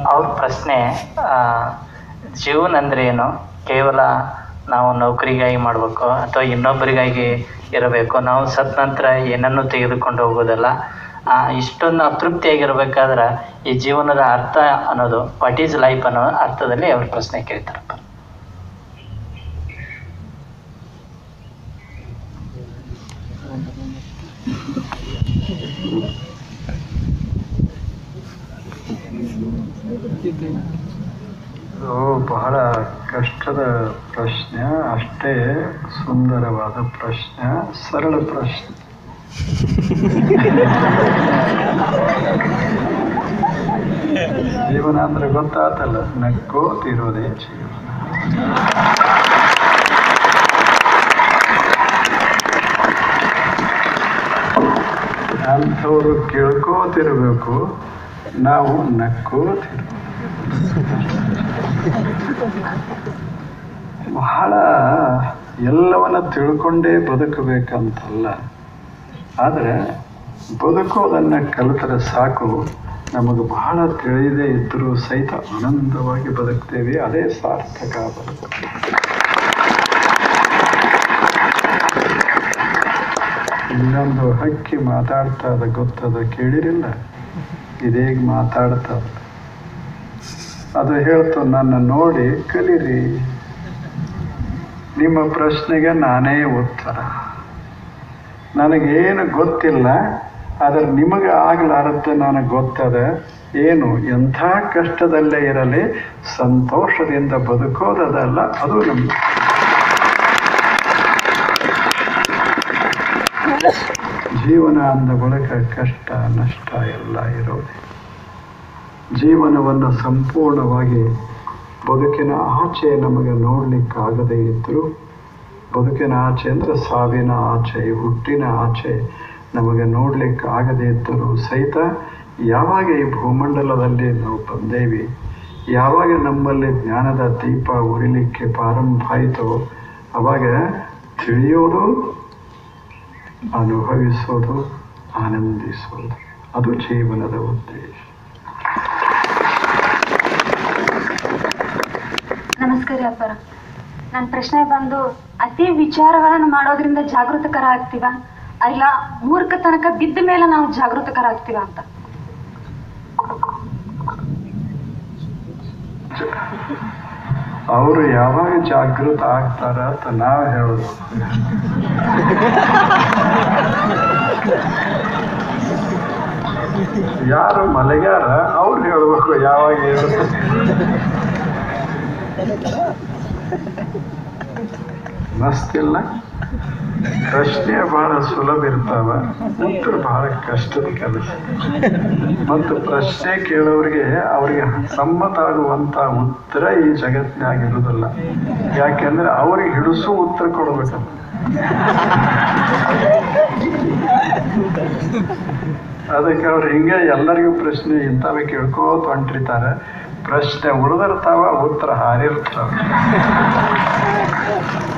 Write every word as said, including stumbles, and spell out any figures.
ಅವ್ರ ಪ್ರಶ್ನೆ ಜೀವನ ಅಂದ್ರೆ ಏನು, ಕೇವಲ ನಾವು ನೌಕರಿಗಾಗಿ ಮಾಡಬೇಕು ಅಥವಾ ಇನ್ನೊಬ್ಬರಿಗಾಗಿ ಇರಬೇಕು, ನಾವು ಸತ್ ನಂತರ ಏನನ್ನು ತೆಗೆದುಕೊಂಡು ಹೋಗೋದಲ್ಲ, ಇಷ್ಟೊಂದು ಅತೃಪ್ತಿಯಾಗಿರ್ಬೇಕಾದ್ರೆ ಈ ಜೀವನದ ಅರ್ಥ ಅನ್ನೋದು ವಾಟ್ ಈಸ್ ಲೈಫ್ ಅನ್ನೋ ಅರ್ಥದಲ್ಲಿ ಅವ್ರ ಪ್ರಶ್ನೆ ಕೇಳ್ತಾರಪ್ಪ. ಇದು ಬಹಳ ಕಷ್ಟದ ಪ್ರಶ್ನೆ, ಅಷ್ಟೇ ಸುಂದರವಾದ ಪ್ರಶ್ನೆ, ಸರಳ ಪ್ರಶ್ನೆ. ಜೀವನ ಅಂದ್ರೆ ಗೊತ್ತಾತಲ್ಲ, ನಕ್ಕೋತಿರೋದೇ ಜೀವನ. ಅಂಥವ್ರು ಕೇಳ್ಕೋತಿರ್ಬೇಕು, ನಾವು ನಕ್ಕೋತಿರ್ಬೇಕು. ಬಹಳ ಎಲ್ಲವನ್ನ ತಿಳ್ಕೊಂಡೇ ಬದುಕಬೇಕಂತಲ್ಲ, ಆದರೆ ಬದುಕೋದನ್ನು ಕಲಿತರೆ ಸಾಕು. ನಮಗೆ ಬಹಳ ತಿಳಿದೇ ಇದ್ದರೂ ಸಹಿತ ಆನಂದವಾಗಿ ಬದುಕ್ತೇವೆ, ಅದೇ ಸಾರ್ಥಕ ಬದುಕು. ಇನ್ನೊಂದು ಹಕ್ಕಿ ಮಾತಾಡ್ತದ ಗೊತ್ತದ, ಕೇಳಿರಿಲ್ಲ? ಇದೇಗ ಮಾತಾಡ್ತದ, ಅದು ಹೇಳ್ತು ನನ್ನ ನೋಡಿ ಕಲೀರಿ. ನಿಮ್ಮ ಪ್ರಶ್ನೆಗೆ ನಾನೇ ಉತ್ತರ. ನನಗೇನು ಗೊತ್ತಿಲ್ಲ, ಆದರೆ ನಿಮಗೆ ಆಗಲಾರದ್ದು ನನಗೆ ಗೊತ್ತದ. ಏನು ಎಂಥ ಕಷ್ಟದಲ್ಲೇ ಇರಲಿ ಸಂತೋಷದಿಂದ ಬದುಕೋದಲ್ಲ, ಅದು ನಮ್ಮ ಜೀವನ. ಅಂದ ಬಳಿಕ ಕಷ್ಟ ನಷ್ಟ ಎಲ್ಲ ಇರೋದೆ. ಜೀವನವನ್ನು ಸಂಪೂರ್ಣವಾಗಿ ಬದುಕಿನ ಆಚೆ ನಮಗೆ ನೋಡಲಿಕ್ಕಾಗದೇ ಇದ್ದರೂ, ಬದುಕಿನ ಆಚೆ ಅಂದರೆ ಸಾವಿನ ಆಚೆ, ಹುಟ್ಟಿನ ಆಚೆ ನಮಗೆ ನೋಡಲಿಕ್ಕೆ ಆಗದೇ ಇದ್ದರೂ ಸಹಿತ ಯಾವಾಗ ಈ ಭೂಮಂಡಲದಲ್ಲಿ ನಾವು ಬಂದೇವಿ, ಯಾವಾಗ ನಮ್ಮಲ್ಲಿ ಜ್ಞಾನದ ದೀಪ ಉರಿಲಿಕ್ಕೆ ಪ್ರಾರಂಭ ಆಯಿತೋ ಆವಾಗ ತಿಳಿಯೋದು, ಅನುಭವಿಸೋದು, ಆನಂದಿಸೋದು, ಅದು ಜೀವನದ ಉದ್ದೇಶ. ನಮಸ್ಕಾರ ಅಪ್ಪರ. ನನ್ನ ಪ್ರಶ್ನೆ ಬಂದು, ಅತಿ ವಿಚಾರಗಳನ್ನು ಮಾಡೋದ್ರಿಂದ ಜಾಗೃತಕರ ಆಗ್ತೀವ, ಇಲ್ಲ ಮೂರ್ಖ ತನಕ ಬಿದ್ದ ಮೇಲೆ ನಾವು ಜಾಗೃತಕರ ಆಗ್ತೀವ ಅಂತ. ಅವರು ಯಾವಾಗ ಜಾಗೃತ ಆಗ್ತಾರ ಅಂತ ನಾವು ಹೇಳೋದು. ಯಾರು ಮಲಗ್ಯಾರ ಅವ್ರು ಹೇಳ್ಬೇಕು ಯಾವಾಗ ಹೇಳುತ್ತೆ. ಮಸ್ತಿಲ್ಲ? ಪ್ರಶ್ನೆ ಬಹಳ ಸುಲಭ ಇರ್ತಾವ, ಉತ್ತರ ಬಹಳ ಕಷ್ಟದ ಕೆಲಸ. ಮತ್ತು ಪ್ರಶ್ನೆ ಕೇಳೋರಿಗೆ ಅವ್ರಿಗೆ ಸಮ್ಮತ ಆಗುವಂತ ಉತ್ತರ ಈ ಜಗತ್ತಿನಾಗಿರುವುದಿಲ್ಲ. ಯಾಕೆಂದ್ರೆ ಅವ್ರಿಗೆ ಹಿಡಿಸೋ ಉತ್ತರ ಕೊಡ್ಬೇಕಂತ. ಅದಕ್ಕೆ ಅವ್ರು ಹಿಂಗೆ ಎಲ್ಲರಿಗೂ ಪ್ರಶ್ನೆ ಇಂಥವೇ ಕೇಳ್ಕೋತ ಹೊಂಟಿರ್ತಾರೆ. ಪ್ರಶ್ನೆ ಉಳಿದಿರ್ತಾವ, ಉತ್ತರ ಹಾರಿರ್ತಾವ.